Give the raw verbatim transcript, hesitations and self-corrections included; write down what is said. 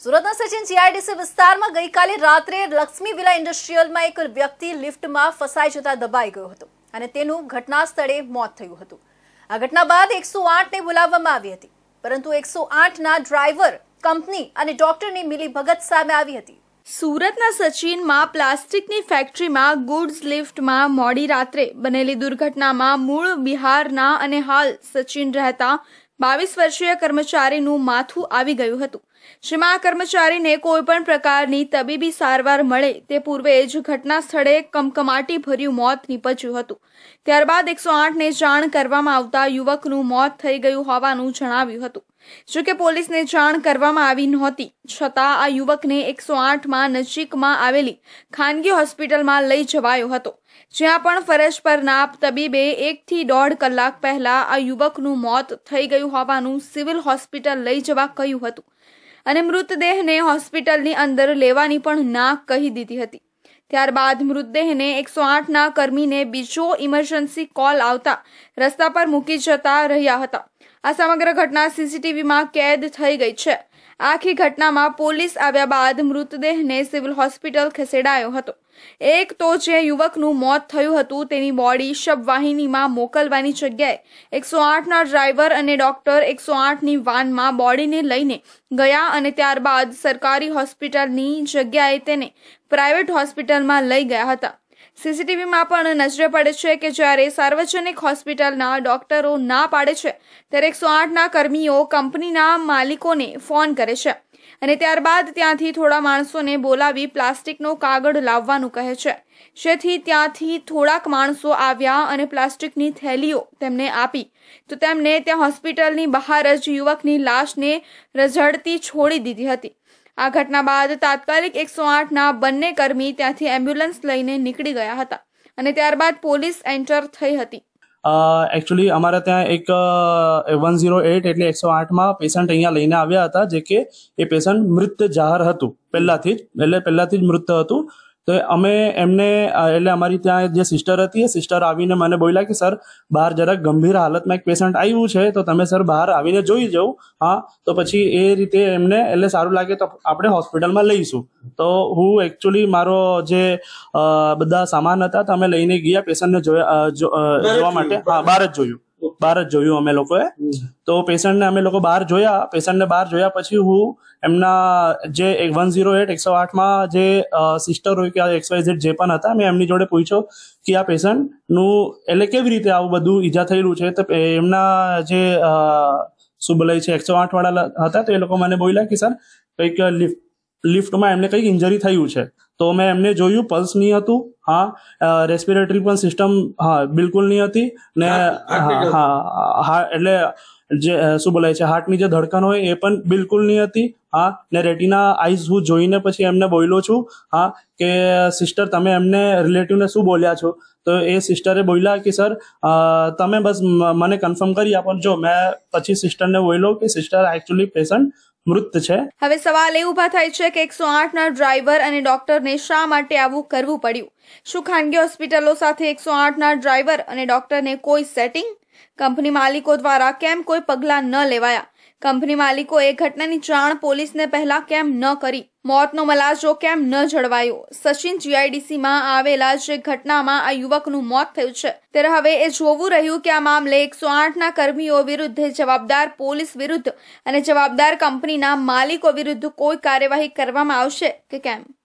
સુરતના સચિન જીઆઈડીસી વિસ્તારમાં ગઈકાલે રાત્રે લક્ષ્મી વિલા ઇન્ડસ્ટ્રીયલમાં એક વ્યક્તિ લિફ્ટમાં ફસાઈ જતા દબાઈ ગયો હતો અને તેનું ઘટના સ્થળે મોત થયું હતું। આ ઘટના બાદ એકસો આઠ ને બોલાવવામાં આવી હતી, પરંતુ એકસો આઠ ના ડ્રાઈવર, કંપની અને ડોક્ટરની મિલીભગત સામે આવી હતી। સુરતના સચિનમાં પ્લાસ્ટિકની ફેક્ટરીમાં ગુડ્સ લિફ્ટમાં મોડી રાત્રે બનેલી દુર્ઘટનામાં મૂળ બિહારના અને હાલ સચિન રહેતા બાવીસ વર્ષીય કર્મચારીનું માથું આવી ગયું હતું, જેમાં કર્મચારીને કોઈપણ પ્રકારની તબીબી સારવાર મળે તે પૂર્વે જ ઘટના સ્થળે કમકમાટી ભર્યું મોત નીપજ્યું હતું। ત્યારબાદ એકસો આઠ ને જાણ કરવામાં આવતા યુવકનું મોત થઈ ગયું હોવાનું જણાવ્યું હતું। જોકે પોલીસને જાણ કરવામાં આવી નહોતી, છતાં આ યુવકને એકસો આઠ માં નજીકમાં આવેલી ખાનગી હોસ્પિટલમાં લઈ જવાયો હતો, જ્યાં પણ ફરજ પરના તબીબે એકથી દોઢ કલાક પહેલા આ યુવકનું મોત થઈ ગયું હોવાનું સિવિલ હોસ્પિટલ લઈ જવા કહ્યું હતું અને મૃતદેહને હોસ્પિટલની અંદર લેવાની પણ ના કહી દીધી હતી। ત્યારબાદ મૃતદેહને એકસો આઠ ના કર્મીને બીજો ઇમરજન્સી કોલ આવતા રસ્તા પર મૂકી જતા રહ્યા હતા। આ સમગ્ર ઘટના સીસીટીવીમાં કેદ થઈ ગઈ છે। આખી ઘટનામાં પોલીસ આવ્યા બાદ મૃતદેહને સિવિલ હોસ્પિટલ ખસેડાયો હતો। એક તો જે યુવકનું મોત થયું હતું તેની બોડી શબવાહિનીમાં મોકલવાની જગ્યાએ એકસો આઠ ના ડ્રાઈવર અને ડોક્ટર એકસો આઠ ની વાનમાં બોડીને લઈને ગયા અને ત્યારબાદ સરકારી હોસ્પિટલની જગ્યાએ તેને પ્રાઇવેટ હોસ્પિટલમાં લઈ ગયા હતા। સીસીટીવીમાં પણ નજરે પડે છે કે જ્યારે સાર્વજનિક હોસ્પિટલના ડોક્ટરો ના પાડે છે ત્યારે એકસો આઠ ના કર્મીઓ કંપનીના માલિકોને ફોન કરે છે અને ત્યારબાદ ત્યાંથી થોડા માણસોને બોલાવી પ્લાસ્ટિકનો કાગળ લાવવાનું કહે છે, જેથી ત્યાંથી થોડાક માણસો આવ્યા અને પ્લાસ્ટિકની થેલીઓ તેમને આપી તો તેમને ત્યાં હોસ્પિટલની બહાર જ યુવકની લાશને રઝળતી છોડી દીધી હતી। આ ઘટના બાદ તાત્કાલિક એકસો આઠ ના બંને કર્મી ત્યાંથી એમ્બ્યુલન્સ લઈને નીકળી ગયા હતા અને ત્યારબાદ પોલીસ એન્ટર થઈ હતી। એકચ્યુઅલી અમારા ત્યાં એક વન ઝીરો એટ એટલે એકસો આઠમાં પેશન્ટ અહીંયા લઈને આવ્યા હતા, જે કે એ પેશન્ટ મૃત જાહેર હતું પહેલાથી જ એટલે પહેલાથી જ મૃત હતું। તો અમે એમને એટલે અમારી ત્યાં જે સિસ્ટર હતી એ સિસ્ટર આવીને મને બોલ્યા કે સર બહાર જરાક ગંભીર હાલતમાં એક પેશન્ટ આવ્યું છે, તો તમે સર બહાર આવીને જોઈ જાઓ। હા, તો પછી એ રીતે એમને એટલે સારું લાગે તો આપણે હોસ્પિટલમાં લઈશું। તો હું એકચ્યુઅલી મારો જે બધા સામાન હતા તો અમે લઈને ગયા પેશન્ટને જોયા જોવા માટે। હા, બહાર જ જોયું બહાર જ જોયું અમે લોકોએ। તો પેશન્ટને અમે લોકો બહાર જોયા પેશન્ટને બહાર જોયા પછી હું એમના જે વન ઝીરો એટ એકસો આઠમાં જે સિસ્ટર હોય કે એક્સ વાય ઝેડ જે પણ હતા, મેં એમની જોડે પૂછ્યો કે આ પેશન્ટનું એટલે કેવી રીતે આવું બધું ઈજા થયેલું છે। તો એમના જે શું બોલાય છે એકસો આઠ વાળા હતા તો એ લોકો મને બોલ્યા કે સર કંઈક લિફ્ટ લિફ્ટમાં એમને કંઈક ઇન્જરી થયું છે। તો મેં એમને જોયું, પલ્સ નહીં હતું, હા રેસ્પિરેટરી પણ સિસ્ટમ હા બિલકુલ નહીં હતી ને હા હા એટલે જે શું બોલાય છે હાર્ટની જે ધડકન હોય એ પણ બિલકુલ નહીં હતી। હા, ને રેટિના આઈઝ હું જોઈને પછી એમને બોલ્યો છું હા કે સિસ્ટર તમે એમને રિલેટિવને શું બોલ્યા છો? તો એ સિસ્ટરે બોલ્યા કે સર તમે બસ મને કન્ફર્મ કરી આપો। જો મેં પછી સિસ્ટરને બોલ્યો કે સિસ્ટર એકચ્યુઅલી પેશન્ટ મૃત છે। હવે સવાલ એ ઉભા થાય છે કે એકસો આઠ ના ડ્રાઈવર અને ડોક્ટરને શા માટે આવું કરવું પડ્યું? શું ખાનગી હોસ્પિટલો સાથે એકસો આઠ ના ડ્રાઈવર અને ડોક્ટરને કોઈ સેટિંગ? કંપની માલિકો દ્વારા કેમ કોઈ પગલાં ન લેવાયા? કંપની માલિકોએ ઘટનાની જાણ પોલીસને પહેલા કેમ ન કરી? મોતનો મલાજો કેમ ન જળવાયો? સચિન જીઆઈડીસીમાં આવેલા જે ઘટનામાં આ યુવકનું મોત થયું છે ત્યારે હવે એ જોવું રહ્યું કે આ મામલે એકસો આઠ ના કર્મીઓ વિરુદ્ધ, જવાબદાર પોલીસ વિરુદ્ધ અને જવાબદાર કંપનીના માલિકો વિરુદ્ધ કોઈ કાર્યવાહી કરવામાં આવશે કે કેમ?